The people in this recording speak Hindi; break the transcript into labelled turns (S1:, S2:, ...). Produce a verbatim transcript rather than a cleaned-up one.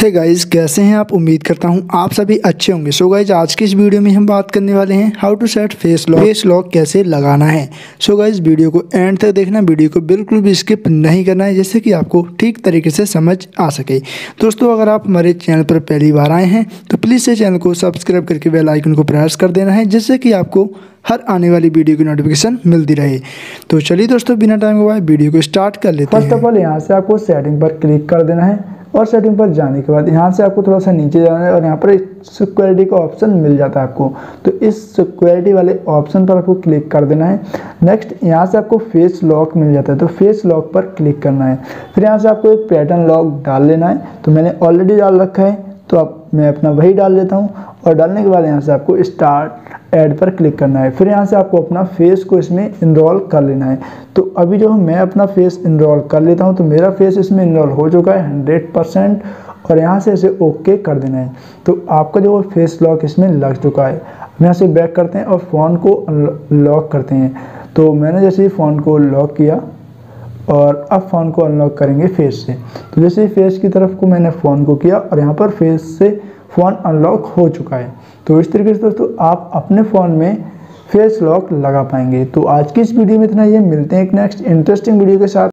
S1: हे गाइस, कैसे हैं आप। उम्मीद करता हूं आप सभी अच्छे होंगे। सो गाइस, आज की इस वीडियो में हम बात करने वाले हैं how to set face lock face lock कैसे लगाना है। सो गाइस, वीडियो को एंड तक देखना, वीडियो को बिल्कुल भी स्किप नहीं करना है, जिससे कि आपको ठीक तरीके से समझ आ सके। दोस्तों, अगर आप हमारे चैनल पर पहली बार आए हैं तो प्लीज़ से चैनल को सब्सक्राइब करके बेल आइकन को प्रेस कर देना है, जिससे कि आपको हर आने वाली वीडियो की नोटिफिकेशन मिलती रहे। तो चलिए दोस्तों, बिना टाइम गवाए वीडियो को स्टार्ट कर लेते हैं।
S2: फर्स्ट ऑफ ऑल यहाँ से आपको सेटिंग पर क्लिक कर देना है और सेटिंग पर जाने के बाद यहाँ से आपको थोड़ा सा नीचे जाना है और यहाँ पर सिक्योरिटी का ऑप्शन मिल जाता है आपको। तो इस सिक्योरिटी वाले ऑप्शन पर आपको क्लिक कर देना है। नेक्स्ट यहाँ से आपको फेस लॉक मिल जाता है, तो फेस लॉक पर क्लिक करना है। फिर यहाँ से आपको एक पैटर्न लॉक डाल लेना है, तो मैंने ऑलरेडी डाल रखा है, तो अब मैं अपना वही डाल लेता हूँ। और डालने के बाद यहाँ से आपको स्टार्ट ऐड पर क्लिक करना है। फिर यहाँ से आपको अपना फेस को इसमें इनरोल कर लेना है। तो अभी जो मैं अपना फेस इनरोल कर लेता हूँ, तो मेरा फेस इसमें इनरोल हो चुका है हंड्रेड परसेंट। और यहाँ से इसे ओके कर देना है, तो आपका जो फेस लॉक इसमें लग चुका है। अब यहाँ से बैक करते हैं और फ़ोन को लॉक करते हैं। तो मैंने जैसे ही फ़ोन को लॉक किया और अब फ़ोन को अनलॉक करेंगे फेस से। तो जैसे ही फेस की तरफ को मैंने फ़ोन को किया और यहाँ पर फेस से फ़ोन अनलॉक हो चुका है। तो इस तरीके से दोस्तों आप अपने फ़ोन में फेस लॉक लगा पाएंगे। तो आज की इस वीडियो में इतना ही है, मिलते हैं एक नेक्स्ट इंटरेस्टिंग वीडियो के साथ।